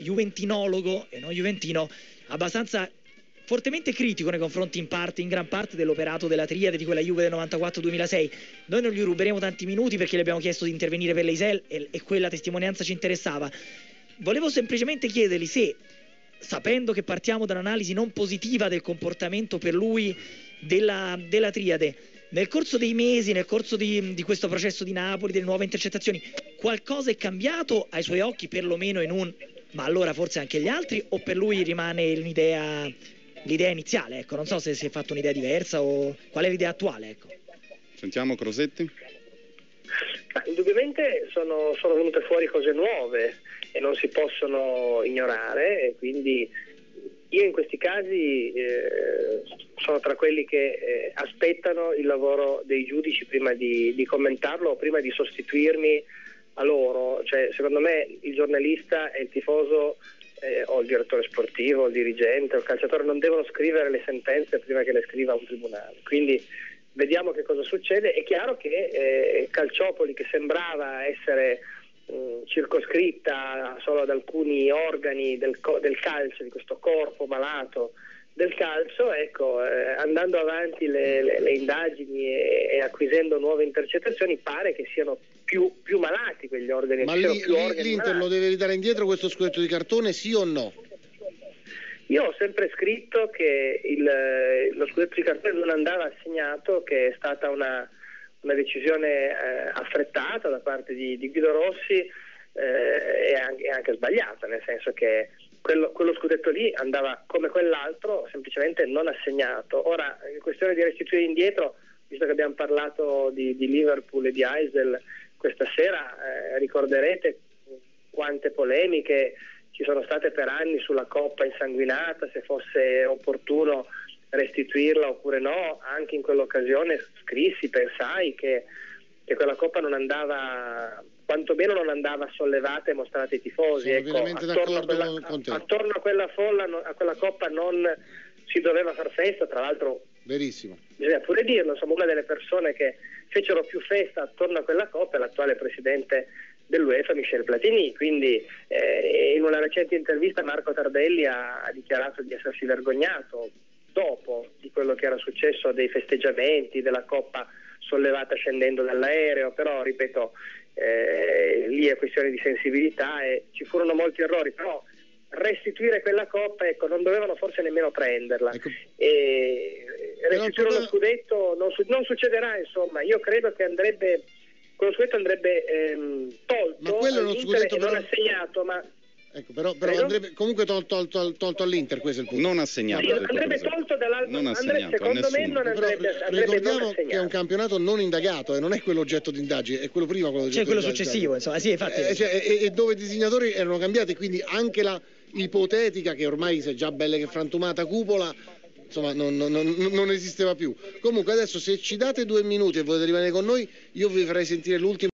juventinologo e non juventino, abbastanza fortemente critico nei confronti in gran parte dell'operato della triade di quella Juve del 94-2006. Noi non gli ruberemo tanti minuti perché le abbiamo chiesto di intervenire per l'Eisel e quella testimonianza ci interessava. Volevo semplicemente chiedergli se, sapendo che partiamo da un'analisi non positiva del comportamento per lui della triade, nel corso dei mesi, nel corso di questo processo di Napoli, delle nuove intercettazioni, qualcosa è cambiato ai suoi occhi, perlomeno ma allora forse anche gli altri, o per lui rimane l'idea iniziale, ecco, non so se si è fatto un'idea diversa o qual è l'idea attuale, ecco. Sentiamo Crosetti. Indubbiamente sono venute fuori cose nuove e non si possono ignorare, e quindi io in questi casi sono tra quelli che aspettano il lavoro dei giudici prima di commentarlo o prima di sostituirmi a loro. Cioè, secondo me il giornalista e il tifoso o il direttore sportivo, il dirigente o il calciatore non devono scrivere le sentenze prima che le scriva un tribunale. Quindi vediamo che cosa succede. È chiaro che Calciopoli, che sembrava essere circoscritta solo ad alcuni organi del calcio, di questo corpo malato del calcio, ecco, andando avanti le indagini e acquisendo nuove intercettazioni, pare che siano più malati quegli organi. Ma l'Inter lo deve ridare indietro questo scudetto di cartone, sì o no? Io ho sempre scritto che lo scudetto di cartone non andava assegnato, che è stata una decisione affrettata da parte di Guido Rossi, e anche sbagliata, nel senso che quello scudetto lì andava come quell'altro, semplicemente non assegnato. Ora, in questione di restituire indietro, visto che abbiamo parlato di Liverpool e di Eisel questa sera, ricorderete quante polemiche ci sono state per anni sulla coppa insanguinata, se fosse opportuno restituirla oppure no. Anche in quell'occasione pensai che quella coppa non andava, quantomeno non andava sollevata e mostrata ai tifosi. Ecco, attorno a quella folla, a quella coppa non si doveva far festa. Tra l'altro, verissimo, bisogna pure dirlo, insomma, una delle persone che fecero più festa attorno a quella coppa è l'attuale presidente dell'UEFA, Michel Platini. Quindi in una recente intervista Marco Tardelli ha dichiarato di essersi vergognato dopo di quello che era successo, dei festeggiamenti della coppa sollevata scendendo dall'aereo. Però ripeto, lì è questione di sensibilità e ci furono molti errori, però restituire quella coppa, ecco, non dovevano forse nemmeno prenderla, ecco. E restituire lo scudetto non succederà, insomma. Io credo che quello scudetto andrebbe tolto, ma quello è uno scudetto non assegnato, ma ecco, però andrebbe comunque tolto all'Inter, questo è il punto. Non assegnato. Sì, andrebbe tolto dall'altro. Non assegnato, secondo me non andrebbe. Ricordiamo che è un campionato non indagato e non è quello oggetto di indagine, è quello prima, quello successivo, insomma, sì, infatti. E dove i disegnatori erano cambiati, quindi anche la ipotetica, che ormai si è già bella che frantumata cupola, insomma, non esisteva più. Comunque adesso, se ci date 2 minuti e volete rimanere con noi, io vi farei sentire l'ultimo